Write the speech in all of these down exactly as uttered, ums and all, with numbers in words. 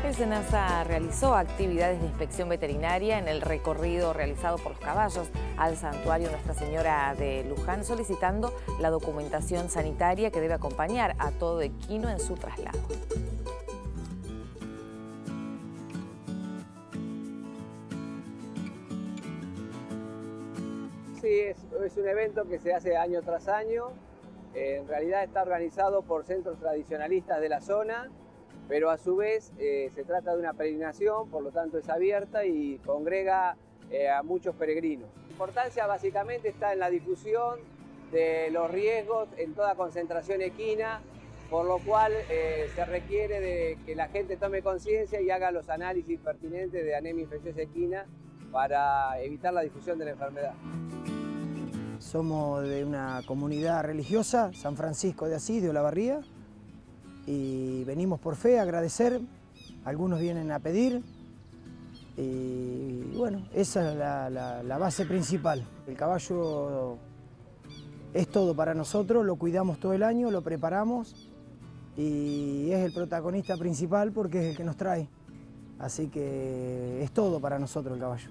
El SENASA realizó actividades de inspección veterinaria en el recorrido realizado por los caballos al santuario Nuestra Señora de Luján, solicitando la documentación sanitaria que debe acompañar a todo equino en su traslado. Sí, es, es un evento que se hace año tras año. Eh, en realidad está organizado por centros tradicionalistas de la zona, pero a su vez eh, se trata de una peregrinación, por lo tanto es abierta y congrega eh, a muchos peregrinos. La importancia básicamente está en la difusión de los riesgos en toda concentración equina, por lo cual eh, se requiere de que la gente tome conciencia y haga los análisis pertinentes de anemia infecciosa equina para evitar la difusión de la enfermedad. Somos de una comunidad religiosa, San Francisco de Asís, de Olavarría, y venimos por fe a agradecer. Algunos vienen a pedir y bueno, esa es la, la, la base principal. El caballo es todo para nosotros, lo cuidamos todo el año, lo preparamos y es el protagonista principal porque es el que nos trae. Así que es todo para nosotros el caballo.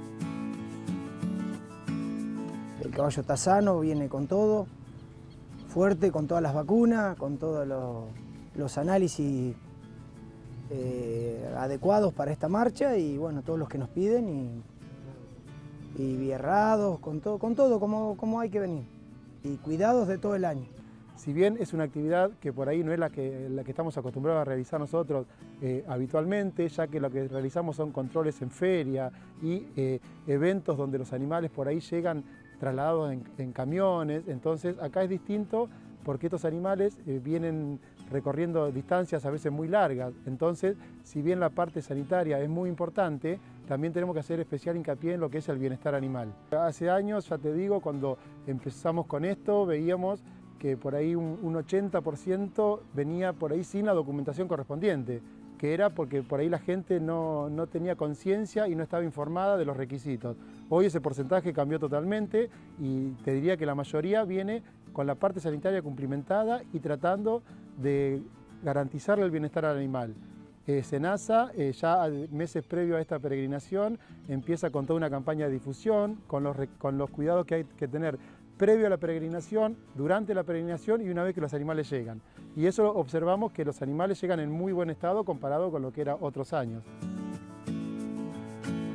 El caballo está sano, viene con todo, fuerte, con todas las vacunas, con todos los, los análisis eh, adecuados para esta marcha y bueno, todos los que nos piden y, y bierrados, con todo, con todo como, como hay que venir y cuidados de todo el año. Si bien es una actividad que por ahí no es la que, la que estamos acostumbrados a realizar nosotros eh, habitualmente, ya que lo que realizamos son controles en feria y eh, eventos donde los animales por ahí llegan trasladados en, en camiones, entonces acá es distinto porque estos animales eh, vienen recorriendo distancias a veces muy largas, entonces si bien la parte sanitaria es muy importante, también tenemos que hacer especial hincapié en lo que es el bienestar animal. Hace años, ya te digo, cuando empezamos con esto, veíamos que por ahí un, un ochenta por ciento venía por ahí sin la documentación correspondiente, que era porque por ahí la gente no, no tenía conciencia y no estaba informada de los requisitos. Hoy ese porcentaje cambió totalmente y te diría que la mayoría viene con la parte sanitaria cumplimentada y tratando de garantizarle el bienestar al animal. Eh, SENASA, eh, ya meses previo a esta peregrinación, empieza con toda una campaña de difusión, con los, con los cuidados que hay que tener previo a la peregrinación, durante la peregrinación y una vez que los animales llegan. Y eso observamos que los animales llegan en muy buen estado comparado con lo que era otros años.